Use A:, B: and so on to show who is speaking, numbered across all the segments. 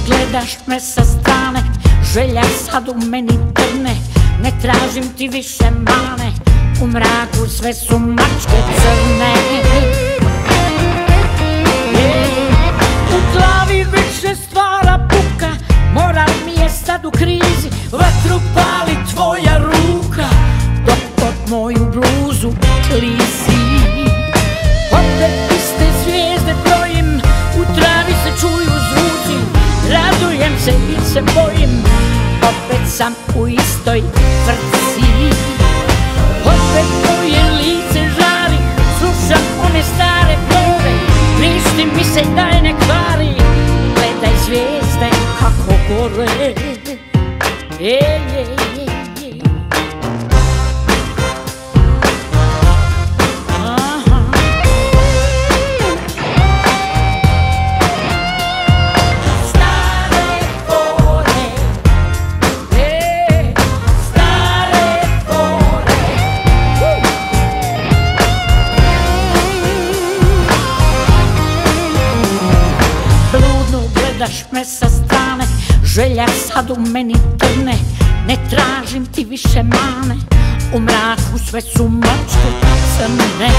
A: gledaš me sa strane, želja sad u meni trne, ne tražim ti više mane, u mraku sve su mačke crne. U glavi više stvara buka, moral mi je sad u krizi, vatru pali tvoja ruka, dok pod moju bluzu klizi. Opet iste zvijezde brojim, u travi se čuju zvuci, radujem se i se bojim, opet sam u istoj vrci. Opet moje lice žari, slušam one stare pjeve, prišti mi se daj ne kvari, gledaj zvijezde kako gore. Gledaš me sa strane, želja sad u meni trne, ne tražim ti više mane, u mraku sve su mačke crne.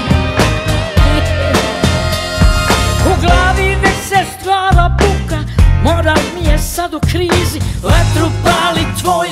A: U glavi već se stvara buka, moral mi je sad u krizi, vatru pali tvoja